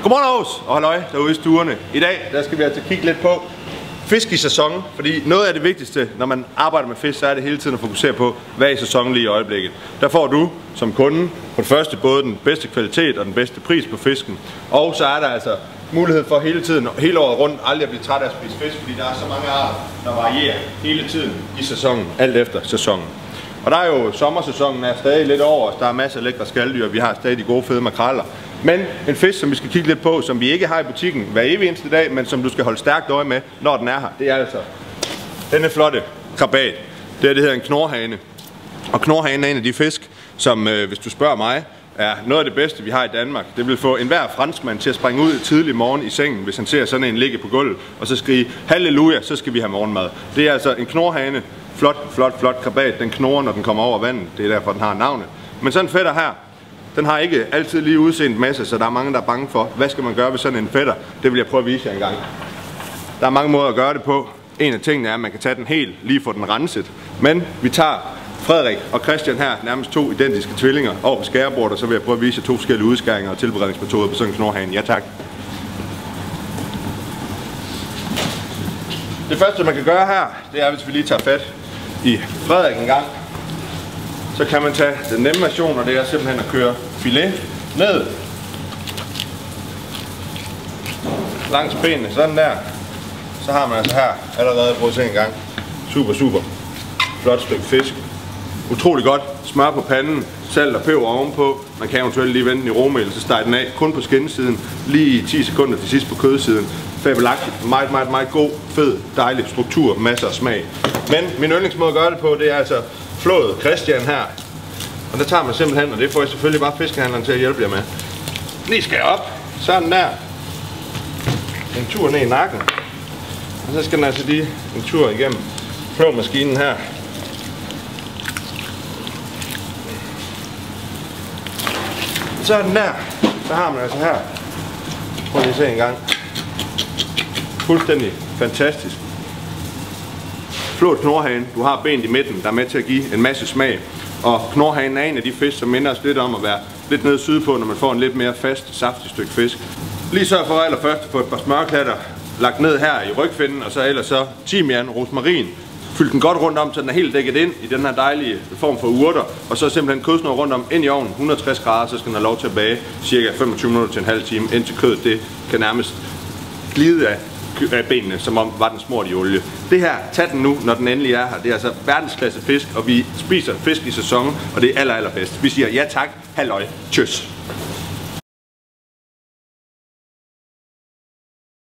Godmorgen Aarhus og halløj derude i stuerne. I dag der skal vi altså kigge lidt på fisk i sæsonen, fordi noget af det vigtigste, når man arbejder med fisk, så er det hele tiden at fokusere på, hvad er i sæsonen lige i øjeblikket. Der får du som kunde på det første både den bedste kvalitet og den bedste pris på fisken. Og så er der altså mulighed for hele tiden, hele året rundt, aldrig at blive træt af at spise fisk, fordi der er så mange arter, der varierer hele tiden i sæsonen, alt efter sæsonen. Og der er jo sommersæsonen er stadig lidt over os, der er masser af lækre skaldyr, vi har stadig de gode fede makreller. Men en fisk, som vi skal kigge lidt på, som vi ikke har i butikken hver evig eneste dag, men som du skal holde stærkt øje med, når den er her, det er altså denne flotte krabat. Det hedder en knorhane. Og knorhanen er en af de fisk, som hvis du spørger mig, er noget af det bedste, vi har i Danmark. Det vil få enhver franskmand til at springe ud tidlig morgen i sengen, hvis han ser sådan en ligge på gulvet, og så skrige, halleluja, så skal vi have morgenmad. Det er altså en knorhane. Flot krabat. Den knurrer, når den kommer over vandet. Det er derfor, den har navnet. Men sådan en fætter her, den har ikke altid lige udseende masse, så der er mange, der er bange for, hvad skal man gøre ved sådan en fætter? Det vil jeg prøve at vise jer en gang. Der er mange måder at gøre det på. En af tingene er, at man kan tage den helt, lige få den renset. Men vi tager Frederik og Christian her, nærmest to identiske tvillinger, over på skærebordet, og så vil jeg prøve at vise jer to forskellige udskæringer og tilberedningsmetoder på sådan en knorhane. Ja tak. Det første, man kan gøre her, det er, hvis vi lige tager fat i Frederik en gang, så kan man tage den nemme version, og det er simpelthen at køre filet ned langs benene, sådan der. Så har man altså her allerede prøvet se en gang. Super flot stykke fisk. Utrolig godt. Smør på panden, salt og peber ovenpå. Man kan eventuelt lige vende den i råmel, så steg den af kun på skinnesiden, lige 10 sekunder til sidst på kødsiden. Fabelagtigt. Meget god, fed, dejlig struktur, masser af smag. Men min yndlingsmåde at gøre det på, det er altså flået Christian her. Og der tager man simpelthen, og det får jeg selvfølgelig bare fiskehandleren til at hjælpe jer med. Lige skal op, sådan der. En tur ned i nakken. Og så skal den altså lige en tur igennem flåmaskinen her. Sådan der. Så har man altså her. Prøv lige at se en gang. Fuldstændig fantastisk. Flot knorhane. Du har benet i midten, der er med til at give en masse smag. Og knorhanen er en af de fisk, som minder os lidt om at være lidt nede sydpå, når man får en lidt mere fast, saftig stykke fisk. Lige sørg for allerførst at få et par smørklatter lagt ned her i rygfinden, og så ellers så timian, rosmarin. Fyld den godt rundt om, så den er helt dækket ind i den her dejlige form for urter. Og så simpelthen kødsnor rundt om ind i ovnen, 160 grader, så skal den have lov til at bage cirka 25 minutter til en halv time, indtil kødet det kan nærmest glide af benene, som om var den smurt i olie. Det her, tag den nu, når den endelig er her. Det er altså verdensklasse fisk, og vi spiser fisk i sæsonen, og det er allerbedst. Vi siger ja tak, halløj, tjøs.